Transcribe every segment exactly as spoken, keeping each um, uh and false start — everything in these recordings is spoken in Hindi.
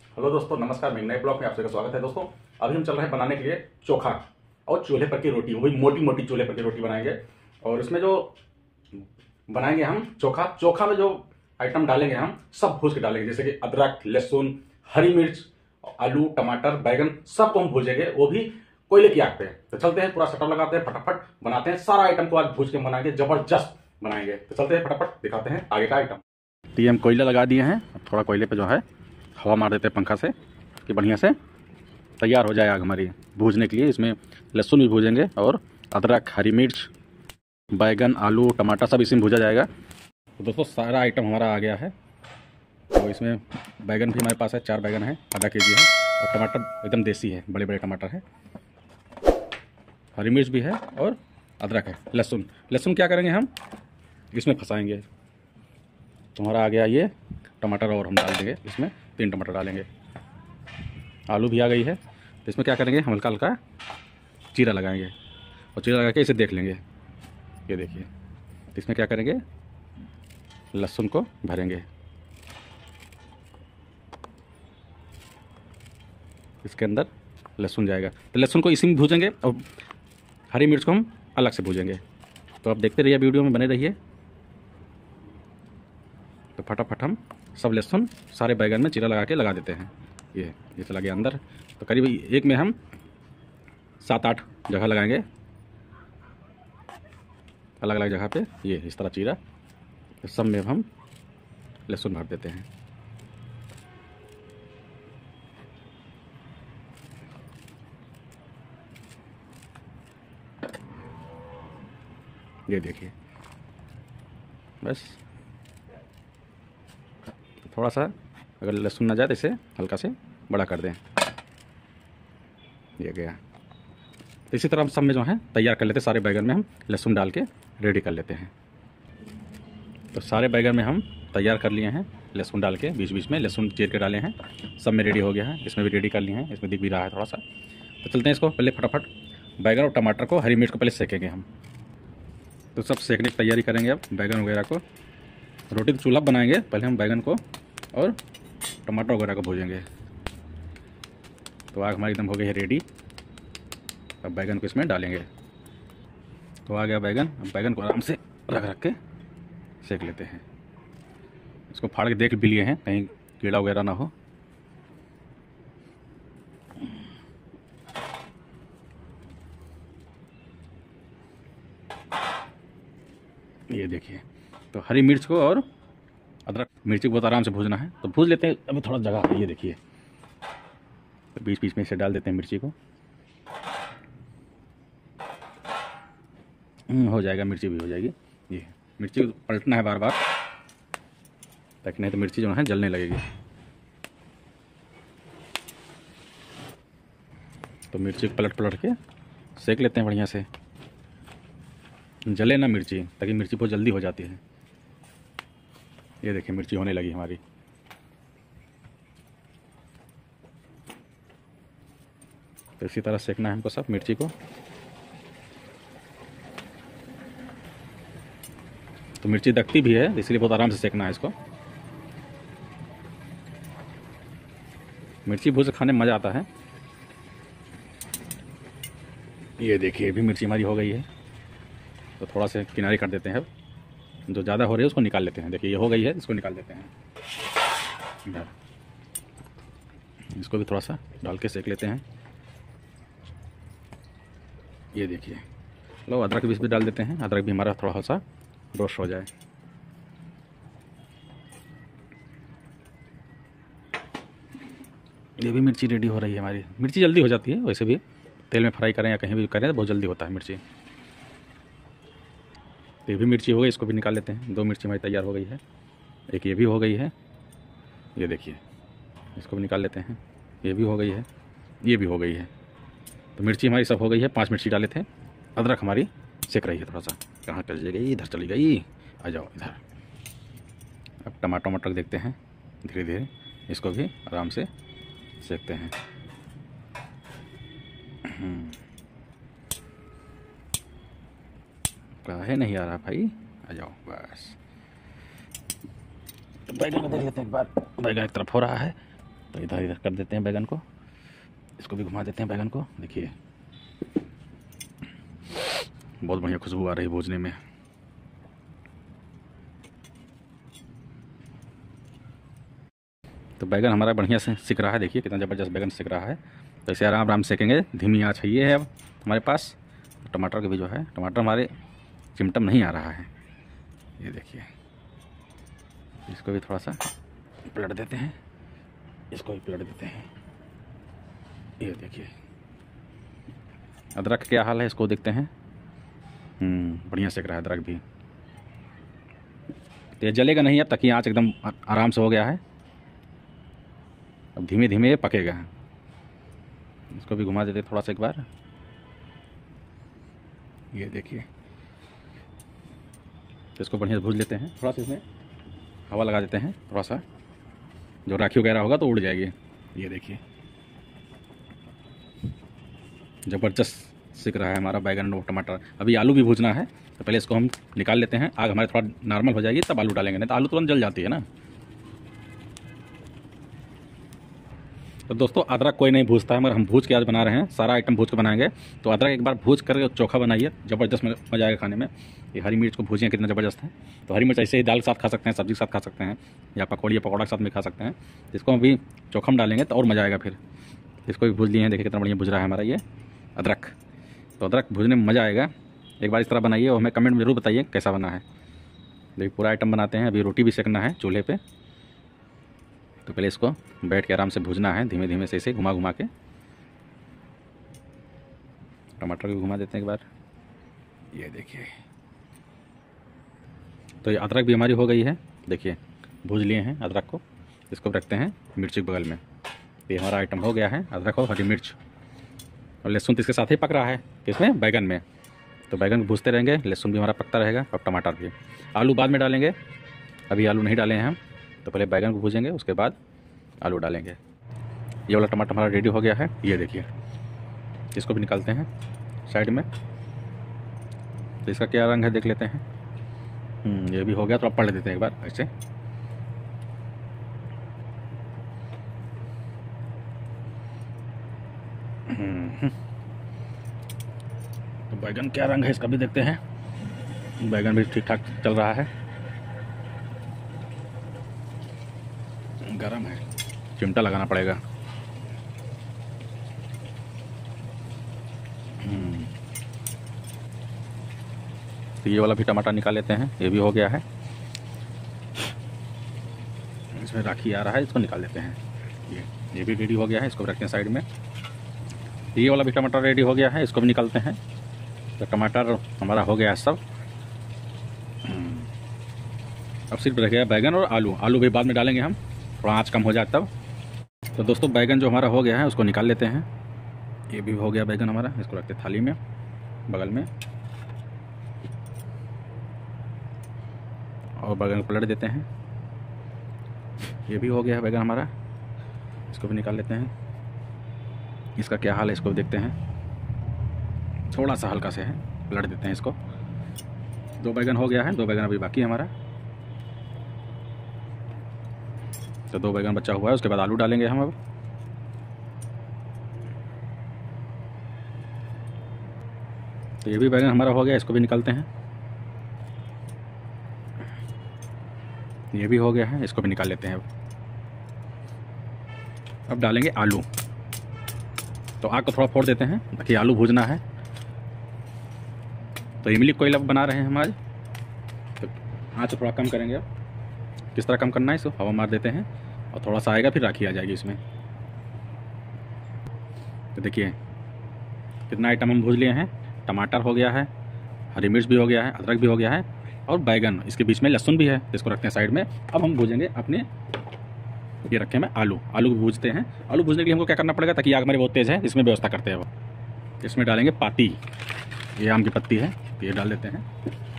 हेलो दोस्तों, नमस्कार। मैं नए ब्लॉग में आप सबका स्वागत है। दोस्तों, अभी हम चल रहे हैं बनाने के लिए चोखा और चूल्हे पर की रोटी, वही मोटी मोटी चूल्हे पर की रोटी बनाएंगे। और इसमें जो बनाएंगे हम चोखा चोखा में जो आइटम डालेंगे हम सब भूज के डालेंगे, जैसे कि अदरक, लहसुन, हरी मिर्च, आलू, टमाटर, बैगन, सबको हम भूजेंगे, वो भी कोयले की आग पे। तो चलते हैं, पूरा सेटअप लगाते हैं, फटाफट बनाते हैं। सारा आइटम को आज भूज के बनाएंगे, जबरदस्त बनाएंगे। तो चलते हैं, फटाफट दिखाते हैं आगे का आइटम। तो ये हम कोयला लगा दिए हैं, थोड़ा कोयले पे जो है हवा मार देते हैं पंखा से कि बढ़िया से तैयार हो जाए आग हमारी भूजने के लिए। इसमें लहसुन भी भूजेंगे और अदरक, हरी मिर्च, बैगन, आलू, टमाटर सब इसमें भूजा जाएगा। तो दोस्तों सारा आइटम हमारा आ गया है। तो इसमें बैगन भी हमारे पास है, चार बैगन है, आधा के जी है। और टमाटर एकदम देसी है, बड़े बड़े टमाटर है। हरी मिर्च भी है और अदरक है। लहसुन लहसुन क्या करेंगे हम इसमें फंसाएंगे। तो हमारा आ गया ये टमाटर, और हम डाल देंगे इसमें, तीन टमाटर डालेंगे। आलू भी आ गई है। तो इसमें क्या करेंगे, हम हल्का हल्का जीरा लगाएंगे और जीरा लगा के इसे देख लेंगे। ये देखिए, तो इसमें क्या करेंगे, लहसुन को भरेंगे इसके अंदर, लहसुन जाएगा। तो लहसुन को इसी में भूजेंगे और हरी मिर्च को हम अलग से भूजेंगे। तो आप देखते रहिए, वीडियो में बने रहिए। तो फटाफट हम सब लहसुन सारे बैगन में चीरा लगा के लगा देते हैं। ये ये चला गया अंदर। तो करीब एक में हम सात आठ जगह लगाएंगे, अलग अलग जगह पे। ये इस तरह चीरा, सब में हम लहसुन भर देते हैं। ये देखिए, बस थोड़ा सा अगर लहसुन ना जाए तो इसे हल्का से बड़ा कर दें। ये गया। तो इसी तरह हम सब में जो है तैयार कर लेते हैं। सारे बैगन में हम लहसुन डाल के रेडी कर लेते हैं। तो सारे बैगन में हम तैयार कर लिए हैं, लहसुन डाल के बीच बीच में लहसुन चीर के डाले हैं। सब में रेडी हो गया है, इसमें भी रेडी कर लिए हैं, इसमें दिख भी रहा है थोड़ा सा। तो चलते हैं इसको पहले फटाफट बैगन और टमाटर को, हरी मिर्च को पहले सेकेंगे हम। तो सब सेकने की तैयारी करेंगे अब बैगन वगैरह को। रोटी तो चूल्हा बनाएंगे, पहले हम बैगन को और टमाटर वगैरह को भूजेंगे। तो आग हमारी एकदम हो गई है रेडी। अब बैगन को इसमें डालेंगे। तो आ गया बैगन। अब बैगन को आराम से रख रख के सेक लेते हैं। इसको फाड़ के देख भी लिए हैं, कहीं कीड़ा वगैरह ना हो। ये देखिए, तो हरी मिर्च को और अदरक, मिर्ची को बहुत आराम से भूजना है। तो भूज लेते हैं। अभी थोड़ा जगह है, ये देखिए, तो बीच बीच में इसे डाल देते हैं मिर्ची को। हो जाएगा, मिर्ची भी हो जाएगी। ये मिर्ची को पलटना है बार बार, ताकि नहीं तो मिर्ची जो है जलने लगेगी। तो मिर्ची को पलट पलट के सेक लेते हैं बढ़िया से, जले ना मिर्ची, ताकि मिर्ची बहुत जल्दी हो जाती है। ये देखिए, मिर्ची होने लगी हमारी। तो इसी तरह सेकना है हमको सब मिर्ची को। तो मिर्ची दकती भी है, इसलिए बहुत आराम से सेकना है इसको। मिर्ची भूज से खाने में मज़ा आता है। ये देखिए, अभी मिर्ची हमारी हो गई है। तो थोड़ा से किनारे कर देते हैं। अब जो ज़्यादा हो रही है उसको निकाल लेते हैं। देखिए, ये हो गई है, इसको निकाल देते हैं इधर। इसको भी थोड़ा सा डाल के सेक लेते हैं। ये देखिए, लो अदरक भी इसमें डाल देते हैं। अदरक भी हमारा थोड़ा सा रोस्ट हो जाए। ये भी मिर्ची रेडी हो रही है हमारी। मिर्ची जल्दी हो जाती है, वैसे भी तेल में फ्राई करें या कहीं भी करें तो बहुत जल्दी होता है मिर्ची। ये भी मिर्ची हो गई, इसको भी निकाल लेते हैं। दो मिर्ची हमारी तैयार हो गई है, एक ये भी हो गई है। ये देखिए, इसको भी निकाल लेते हैं। ये भी हो गई है, ये भी हो गई है। तो मिर्ची हमारी सब हो गई है। पांच मिर्ची डाले थे। अदरक हमारी सेक रही है थोड़ा सा। कहाँ चली गई, इधर चली गई, आ जाओ इधर। अब टमाटर मटर देखते हैं, धीरे धीरे इसको भी आराम से सेकते हैं। काहे नहीं आ रहा भाई, आ जाओ बस। तो बैगन को देख लेते हैं एक बार। बैगन एक तरफ हो रहा है, तो इधर इधर कर देते हैं बैगन को, इसको भी घुमा देते हैं बैगन को। देखिए बहुत बढ़िया खुशबू आ रही है भूजने में। तो बैगन हमारा बढ़िया से सिक रहा है, देखिए कितना ज़बरदस्त बैगन सिक रहा है। तो इसे आराम आराम सेकेंगे, धीमी आँच है ये है अब हमारे पास। टमाटर के भी जो है, टमाटर हमारे चिमटम नहीं आ रहा है, ये देखिए। इसको भी थोड़ा सा पलट देते हैं, इसको भी पलट देते हैं, ये देखिए। अदरक क्या हाल है इसको देखते हैं। हम्म बढ़िया सेक रहा है अदरक भी। तो ये जलेगा नहीं अब तक, ये आँच एकदम आराम से हो गया है। अब धीमे धीमे ये पकेगा। इसको भी घुमा देते थोड़ा सा एक बार, ये देखिए। तो इसको बढ़िया से भूज लेते हैं, थोड़ा सा इसमें हवा लगा देते हैं, थोड़ा सा जो राखी वगैरह होगा तो उड़ जाएगी। ये देखिए ज़बरदस्त सिक रहा है हमारा बैगन और टमाटर। अभी आलू भी भूजना है, तो पहले इसको हम निकाल लेते हैं। आग हमारे थोड़ा नॉर्मल हो जाएगी तब आलू डालेंगे, नहीं तो आलू तुरंत जल जाती है ना। तो दोस्तों अदरक कोई नहीं भूजता है, मगर हम भूज के आज बना रहे हैं, सारा आइटम भूज के बनाएंगे। तो अदरक एक बार भूज कर चोखा बनाइए, ज़बरदस्त मज़ा आएगा खाने में। ये हरी मिर्च को भूजिए कितना ज़बरदस्त है। तो हरी मिर्च ऐसे ही दाल के साथ खा सकते हैं, सब्जी के साथ खा सकते हैं, या पकौड़ी या पकौड़ा के साथ भी खा सकते हैं। इसको अभी चोखा में डालेंगे तो और मज़ा आएगा फिर। इसको भी भूज लिए हैं, देखिए कितना बढ़िया भूज रहा है हमारा ये अदरक। तो अदरक भूजने में मज़ा आएगा। एक बार इस तरह बनाइए और हमें कमेंट में ज़रूर बताइए कैसा बना है। देखिए पूरा आइटम बनाते हैं। अभी रोटी भी सेकना है चूल्हे पे, तो पहले इसको बैठ के आराम से भूजना है, धीमे धीमे से इसे घुमा घुमा के। टमाटर भी घुमा देते हैं एक बार, ये देखिए। तो ये अदरक भी हमारी हो गई है, देखिए भूज लिए हैं अदरक को। इसको रखते हैं मिर्ची के बगल में। ये हमारा आइटम हो गया है, अदरक और हरी मिर्च और लहसुन तो इसके साथ ही पक रहा है, किसमें, बैगन में। तो बैगन को भूजते रहेंगे, लहसुन भी हमारा पकता रहेगा और टमाटर भी। आलू बाद में डालेंगे, अभी आलू नहीं डाले हैं हम। तो पहले बैगन को भूजेंगे, उसके बाद आलू डालेंगे। ये वाला टमाटर हमारा रेडी हो गया है, ये देखिए। इसको भी निकालते हैं साइड में। तो इसका क्या रंग है देख लेते हैं। हम्म ये भी हो गया, तो आप पलट देते हैं एक बार ऐसे। तो बैगन क्या रंग है इसका भी देखते हैं। बैगन भी ठीक ठाक चल रहा है, गरम है, चिमटा लगाना पड़ेगा। तो ये वाला भी टमाटर निकाल लेते हैं, ये भी हो गया है। इसमें राखी आ रहा है, इसको निकाल लेते हैं। ये ये भी रेडी हो गया है, इसको रखते हैं साइड में। ये वाला भी टमाटर रेडी हो गया है, इसको भी निकालते हैं। तो टमाटर हमारा हो गया है सब। अब सिर्फ रह गया बैगन और आलू। आलू भी बाद में डालेंगे हम, थोड़ा आँच कम हो जाए तब। तो दोस्तों बैगन जो हमारा हो गया है उसको निकाल लेते हैं। ये भी हो गया बैगन हमारा, इसको रखते हैं थाली में बगल में, और बैगन को पलट देते हैं। ये भी हो गया है बैगन हमारा, इसको भी निकाल लेते हैं। इसका क्या हाल है इसको देखते हैं, थोड़ा सा हल्का से है, पलट देते हैं इसको। दो बैगन हो गया है, दो बैगन अभी बाकी है हमारा। तो दो बैगन बचा हुआ है, उसके बाद आलू डालेंगे हम अब। तो ये भी बैगन हमारा हो गया, इसको भी निकालते हैं। ये भी हो गया है, इसको भी निकाल लेते हैं अब। अब डालेंगे आलू। तो आग को थोड़ा फोड़ देते हैं, ताकि आलू भूजना है। तो इमली कोयला बना रहे हैं हम आज, तो आँच थोड़ा कम करेंगे। अब किस तरह कम करना है, इसको हवा मार देते हैं और थोड़ा सा आएगा, फिर राखी आ जाएगी इसमें। तो देखिए कितना आइटम हम भूज लिए हैं। टमाटर हो गया है, हरी मिर्च भी हो गया है, अदरक भी हो गया है, और बैगन, इसके बीच में लहसुन भी है, इसको रखते हैं साइड में। अब हम भूजेंगे अपने, ये रखे में आलू। आलू को भूजते हैं। आलू भूजने के लिए हमको क्या करना पड़ेगा, ताकि आग हमारी बहुत तेज़ है, इसमें व्यवस्था करते हैं वो। इसमें डालेंगे पाती, ये आम की पत्ती है, ये डाल देते हैं।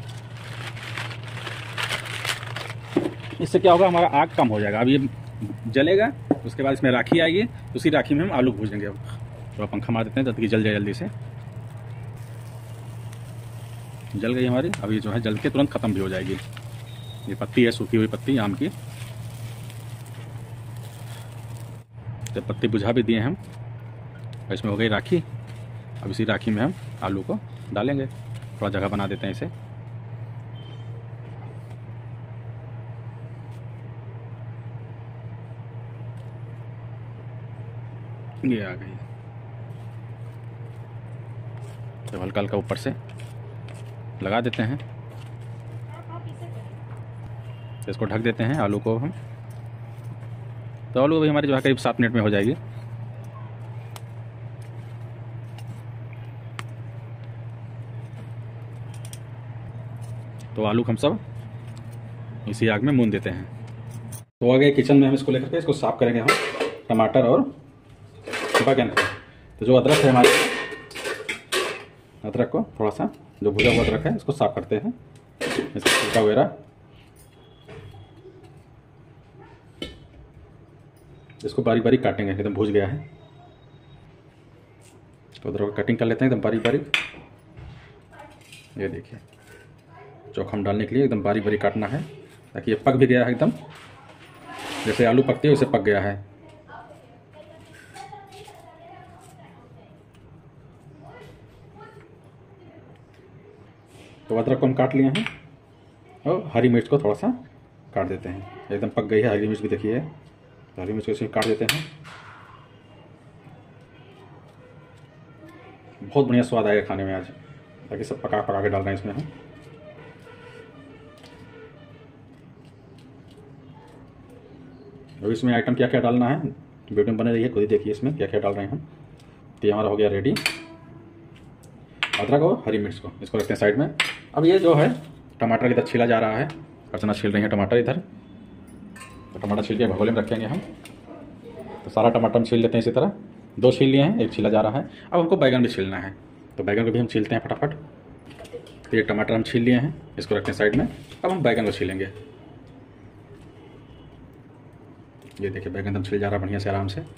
इससे क्या होगा, हमारा आग कम हो जाएगा। अब ये जलेगा, उसके बाद इसमें राखी आएगी, उसी राखी में हम आलू भूजेंगे। अब थोड़ा पंखा मार देते हैं ताकि जल जाए जल्दी से। जल गई हमारी, अब ये जो है जल के तुरंत ख़त्म भी हो जाएगी। ये पत्ती है, सूखी हुई पत्ती आम की। जब पत्ती बुझा भी दिए हम, इसमें हो गई राखी। अब इसी राखी में हम आलू को डालेंगे। थोड़ा जगह बना देते हैं इसे। ये आ गई। तो हल्का हल्का ऊपर से लगा देते हैं, इसको ढक देते हैं आलू को हम। तो आलू भी हमारी जो है करीब सात मिनट में हो जाएगी। तो आलू हम सब इसी आग में भून देते हैं। तो आ गए किचन में, हम इसको लेकर के इसको साफ करेंगे हम टमाटर और बैगन को। तो जो अदरक है हमारे, अदरक को थोड़ा सा जो भुजा हुआ अदरक है इसको साफ करते हैं, इसका छिलका वगैरह। इसको बारीक बारीक काटेंगे, एकदम भूज गया है। तो अदरक को कटिंग कर लेते हैं एकदम बारीक बारीक। ये देखिए, चोखा में डालने के लिए एकदम बारीक बारीक काटना है, ताकि ये पक भी गया है एकदम, जैसे आलू पकते हैं वैसे पक गया है। तो अदरक को हम काट लिए हैं और हरी मिर्च को थोड़ा सा काट देते हैं, एकदम पक गई है हरी मिर्च भी, देखिए। तो हरी मिर्च को इसमें काट देते हैं। बहुत बढ़िया स्वाद आएगा खाने में आज, ताकि सब पका पका के डाल रहे हैं इसमें हम। अब इसमें आइटम क्या क्या डालना है वीडियो में बने रही है, खुद ही देखिए इसमें क्या क्या डाल रहे हैं हम। तो ये हमारा हो गया रेडी, अदरक और हरी मिर्च को इसको रखते हैं साइड में। अब ये जो है टमाटर इधर छीला जा रहा है, अर्चना छील रही है टमाटर इधर। तो टमाटर छील के भगोले में रखेंगे हम। तो सारा टमाटर हम छील लेते हैं इसी तरह, दो छील लिए हैं, एक छीला जा रहा है। अब हमको बैगन भी छीलना है, तो बैगन को भी हम छीलते हैं फटाफट। तो ये टमाटर हम छील लिए हैं, इसको रखते हैं साइड में। अब हम बैगन को छीलेंगे। ये देखिए बैगन हम छील जा रहा है बढ़िया से, आराम से।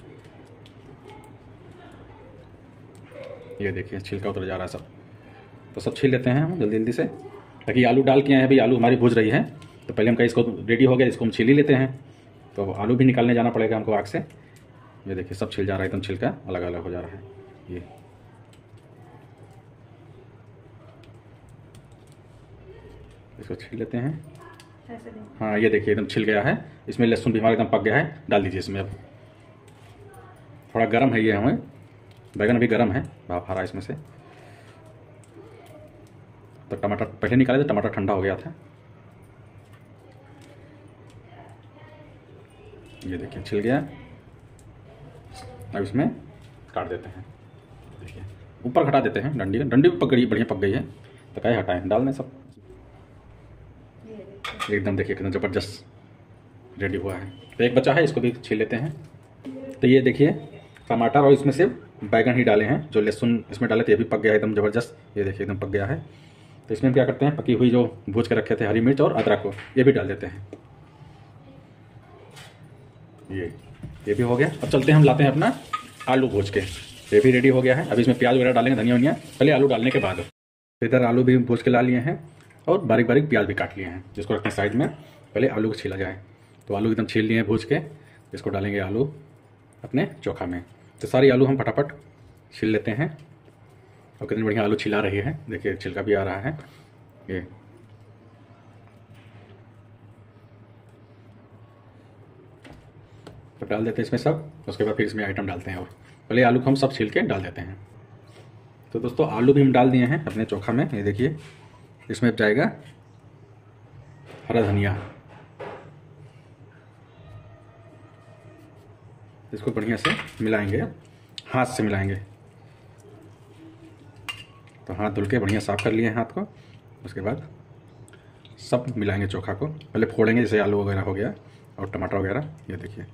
ये देखिए छिलका उतर जा रहा है सब। तो सब छील लेते हैं हम जल्दी जल्दी से, ताकि आलू डाल के आए हैं भाई, आलू हमारी भूज रही है। तो पहले हम कहीं इसको रेडी हो गया, इसको हम छील ही लेते हैं। तो आलू भी निकालने जाना पड़ेगा हमको आग से। ये देखिए सब छिल जा रहा है, एकदम छिलका अलग अलग हो जा रहा है। ये इसको छील लेते हैं। हाँ ये देखिए एकदम छिल गया है। इसमें लहसुन भी हमारा एकदम पक गया है, डाल दीजिए इसमें। अब थोड़ा गर्म है ये, हमें बैगन भी गर्म है, भाप आ रहा है इसमें से। तो टमाटर पहले निकाले तो टमाटर ठंडा हो गया था। ये देखिए छिल गया। अब इसमें काट देते हैं। देखिए ऊपर हटा देते हैं डंडी, डंडी भी पक गई, बढ़िया पक गई है। तो क्या हटाएं, डाल दें सब एकदम। देखिए कितना ज़बरदस्त रेडी हुआ है। तो एक बचा है, इसको भी छील लेते हैं। तो ये देखिए टमाटर और इसमें सिर्फ बैगन ही डाले हैं, जो लहसुन इसमें डाले थे ये भी पक गया है एकदम ज़बरदस्त। ये देखिए एकदम पक गया है। तो इसमें हम क्या करते हैं, पकी हुई जो भूज के रखे थे हरी मिर्च और अदरक को, ये भी डाल देते हैं। ये ये भी हो गया। अब चलते हैं, हम लाते हैं अपना आलू भूज के। ये भी रेडी हो गया है। अभी इसमें प्याज वगैरह डालेंगे, धनिया वनिया पहले आलू डालने के बाद। इधर आलू भी भूज के ला लिए हैं और बारीक बारीक प्याज भी काट लिए हैं, जिसको रखते हैं साइड में। पहले आलू को छीला जाए। तो आलू एकदम छील लिए हैं भूज के, इसको डालेंगे आलू अपने चोखा में। तो सारी आलू हम फटाफट छील लेते हैं। और कितनी बढ़िया आलू छिला रही है, देखिए छिलका भी आ रहा है। ये तो डाल देते हैं इसमें सब। उसके बाद फिर इसमें आइटम डालते हैं, और पहले आलू को हम सब छील के डाल देते हैं। तो दोस्तों आलू भी हम डाल दिए हैं अपने चोखा में। ये देखिए इसमें जाएगा हरा धनिया, इसको बढ़िया से मिलाएंगे, हाथ से मिलाएंगे। तो हाथ धुल के बढ़िया साफ कर लिए हाथ को। उसके बाद सब मिलाएंगे चोखा को, पहले फोड़ेंगे जैसे आलू वगैरह हो गया और टमाटर वगैरह। ये देखिए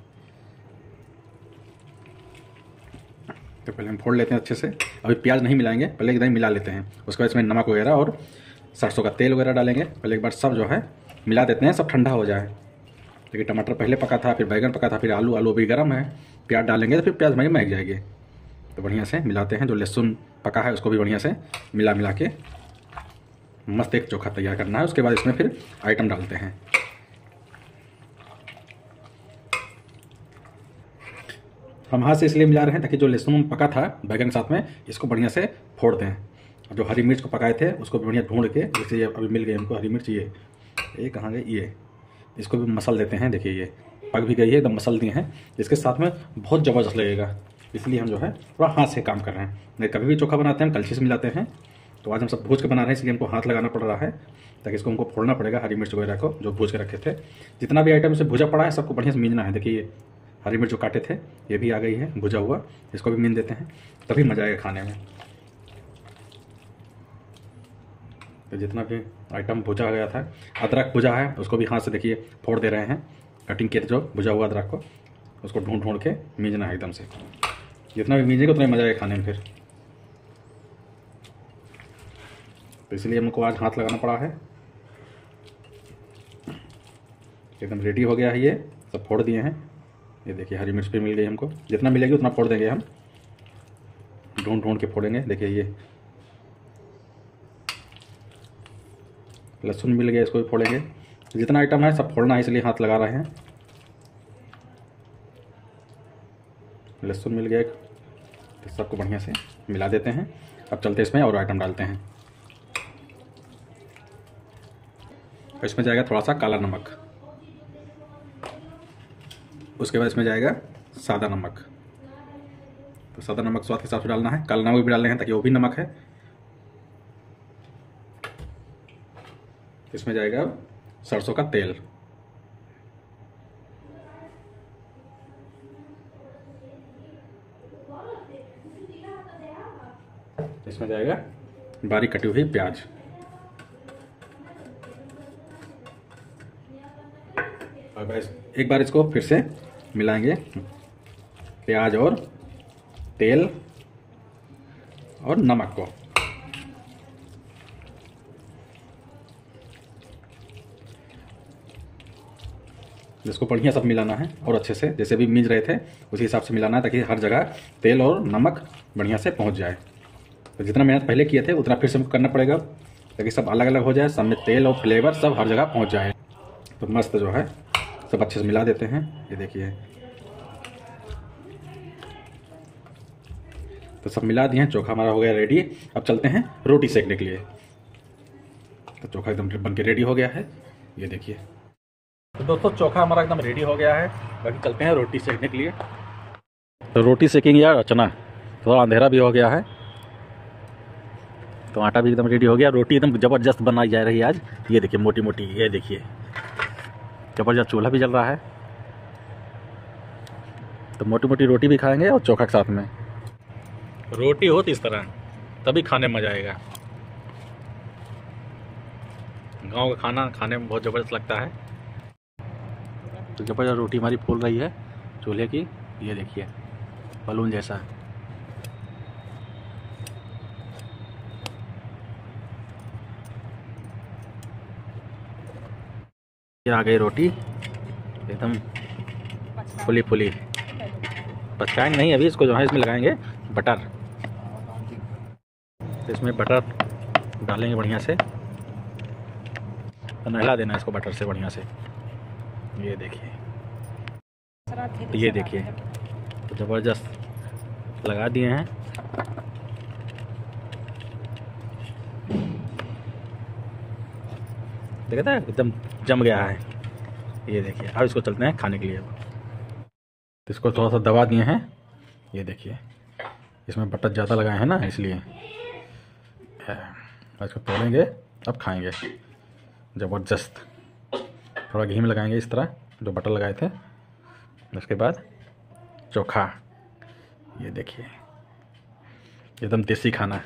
तो पहले हम फोड़ लेते हैं अच्छे से। अभी प्याज नहीं मिलाएंगे, पहले एकदम मिला लेते हैं। उसके बाद इसमें नमक वगैरह और सरसों का तेल वगैरह डालेंगे। पहले एक बार सब जो है मिला देते हैं, सब ठंडा हो जाए। लेकिन टमाटर पहले पका था, फिर बैगन पका था, फिर आलू आलू अभी गर्म है। प्याज डालेंगे तो फिर प्याज वहीं महक जाएगी। तो बढ़िया से मिलाते हैं। जो लहसुन पका है उसको भी बढ़िया से मिला मिला के मस्त एक चोखा तैयार करना है। उसके बाद इसमें फिर आइटम डालते हैं। हम हाथ से इसलिए मिला रहे हैं ताकि जो लहसुन पका था बैगन के साथ में, इसको बढ़िया से फोड़ दें। जो हरी मिर्च को पकाए थे उसको बढ़िया ढूंढ के, जैसे ये अभी मिल गई हमको हरी मिर्च, ये ये कहाँ गई, ये इसको भी मसल देते हैं। देखिए ये पक भी गई है, एकदम मसल दिए हैं। इसके साथ में बहुत ज़बरदस्त लगेगा, इसलिए हम जो है थोड़ा हाथ से काम कर रहे हैं। नहीं कभी भी चोखा बनाते हैं हम कलछी से मिलाते हैं, तो आज हम सब भूज के बना रहे हैं, इसलिए हमको हाथ लगाना पड़ रहा है, ताकि इसको हमको फोड़ना पड़ेगा हरी मिर्च वगैरह को जो भूज के रखे थे। जितना भी आइटम से भुजा पड़ा है सबको बढ़िया से मीनना है। देखिए ये हरी मिर्च जो काटे थे ये भी आ गई है भुजा हुआ, इसको भी मीन देते हैं, तभी मज़ा आएगा खाने में। तो जितना भी आइटम भुजा गया था, अदरक भुजा है उसको भी हाथ से देखिए फोड़ दे रहे हैं, कटिंग के जो भुजा हुआ अदरक को उसको ढूंढ ढूंढ के मीजना है एकदम से। जितना भी मीजेगा उतना मज़ा आएगा खाने में फिर। तो इसलिए हमको आज हाथ लगाना पड़ा है। एकदम रेडी हो गया है, ये सब फोड़ दिए हैं। ये देखिए हरी मिर्च भी मिल गई हमको, जितना मिलेगी उतना फोड़ देंगे हम, ढूंढ ढूंढ के फोड़ेंगे। देखिए ये लहसुन मिल गया, इसको भी फोड़ेंगे। जितना आइटम है सब फोड़ना है, इसलिए हाथ लगा रहे हैं। लहसुन मिल गया, तो सबको बढ़िया से मिला देते हैं। अब चलते इसमें और आइटम डालते हैं। इसमें जाएगा थोड़ा सा काला नमक, उसके बाद इसमें जाएगा सादा नमक। तो सादा नमक स्वाद के हिसाब से डालना है, काला नमक भी डालना है ताकि वो भी नमक है। इसमें जाएगा सरसों का तेल, इसमें जाएगा बारीक कटी हुई प्याज, और एक बार इसको फिर से मिलाएंगे, प्याज और तेल और नमक को। इसको बढ़िया सब मिलाना है और अच्छे से, जैसे भी मिल रहे थे उसी हिसाब से मिलाना है, ताकि हर जगह तेल और नमक बढ़िया से पहुंच जाए। तो जितना मेहनत पहले किए थे उतना फिर से करना पड़ेगा, ताकि सब अलग अलग हो जाए, सब में तेल और फ्लेवर सब हर जगह पहुंच जाए। तो मस्त जो है सब अच्छे से मिला देते हैं। ये देखिए तो सब मिला दिए हैं, चोखा हमारा हो गया रेडी। अब चलते हैं रोटी सेकने के लिए। तो चोखा एकदम बन के रेडी हो गया है, ये देखिए। तो दोस्तों चोखा हमारा एकदम रेडी हो गया है, बाकी चलते हैं रोटी सेकने के लिए। तो रोटी सेकेंगे यार, चना थोड़ा अंधेरा भी हो गया है, तो आटा भी एकदम रेडी हो गया। रोटी एकदम ज़बरदस्त बनाई जा रही है आज, ये देखिए मोटी मोटी, ये देखिए ज़बरदस्त चूल्हा भी जल रहा है। तो मोटी मोटी रोटी भी खाएंगे और चोखा के साथ में। रोटी हो तो इस तरह तभी खाने में मज़ा आएगा। गांव का खाना खाने में बहुत ज़बरदस्त लगता है। तो ज़बरदस्त रोटी हमारी फूल रही है चूल्हे की, ये देखिए बलून जैसा। ये आ गई रोटी एकदम फुली फुली। पकाएंगे नहीं अभी इसको, जो है इसमें लगाएंगे बटर। इसमें बटर डालेंगे बढ़िया से, नहला देना इसको बटर से बढ़िया से। ये देखिए, तो ये देखिए तो ज़बरदस्त लगा दिए हैं। देखा था एकदम जम गया है, ये देखिए। अब इसको चलते हैं खाने के लिए। तो इसको थोड़ा सा दबा दिए हैं, ये देखिए इसमें बटर ज़्यादा लगाए हैं ना, इसलिए इसको तोड़ेंगे अब खाएंगे ज़बरदस्त। थोड़ा घी में लगाएंगे इस तरह जो बटर लगाए थे। उसके बाद चोखा, ये देखिए एकदम देसी खाना।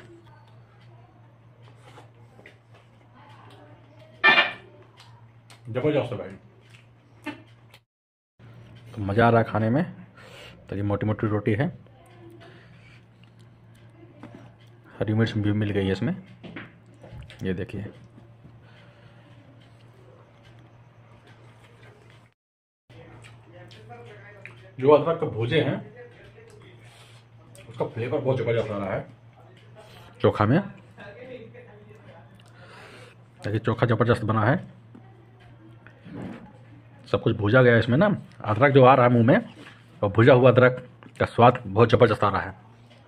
जबरदस्त भाई, तो मज़ा आ रहा है खाने में। तो ये मोटी मोटी रोटी है, हरी मिर्च भी मिल गई है इसमें, ये देखिए। जो अदरक के भूजे हैं उसका फ्लेवर बहुत जबरदस्त आ रहा है चोखा में। देखिए चोखा जबरदस्त बना है, सब कुछ भूजा गया है इसमें ना। अदरक जो आ रहा है मुंह में, और भुजा हुआ अदरक का स्वाद बहुत ज़बरदस्त आ रहा है।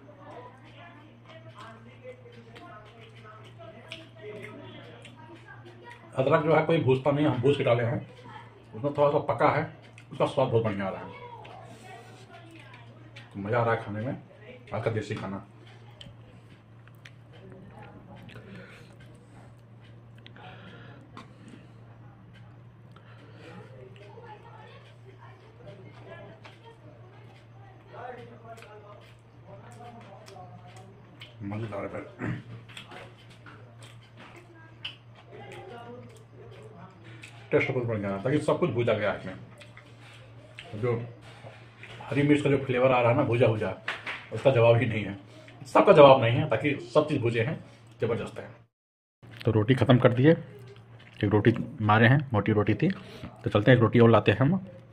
अदरक जो है कोई भूजता नहीं है, हम भूज के डाले हैं, उसमें थोड़ा सा पका है, उसका स्वाद बहुत बढ़िया आ रहा है। तो मज़ा आ रहा है खाने में, आपका देसी खाना। मज़ेदार है। टेस्ट बहुत बढ़िया है, ताकि सब कुछ भूजा गया है इसमें। जो हरी मिर्च का जो फ्लेवर आ रहा है ना भूजा भूजा, उसका जवाब ही नहीं है, सबका जवाब नहीं है, ताकि सब चीज़ भूजे हैं, ज़बरदस्त है। तो रोटी ख़त्म कर दिए, एक रोटी मारे हैं, मोटी रोटी थी, तो चलते हैं एक रोटी और लाते हैं हम।